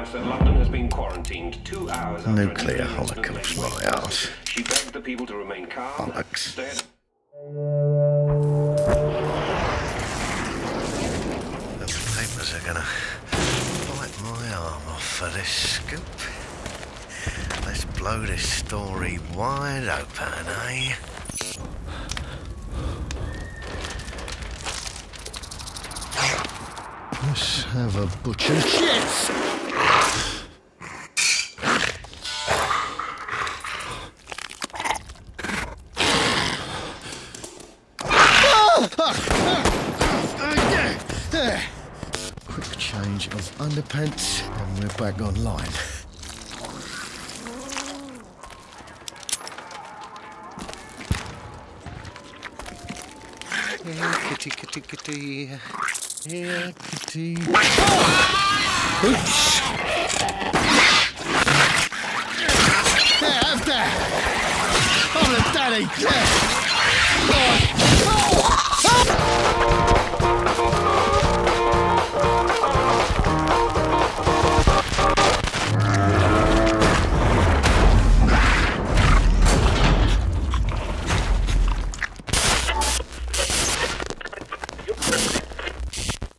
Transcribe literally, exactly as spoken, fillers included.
us that London has been quarantined two hours after Nuclear holocaust, my arse. She begged the people to remain calm. Bollocks. Instead, The papers are gonna bite my arm off for this scoop. Let's blow this story wide open, eh? Let's have a butcher's shit! Quick change of underpants and we're back online. Here, kitty, kitty, kitty. Here, kitty. Oops! There, have that! I'm the daddy! Yeah!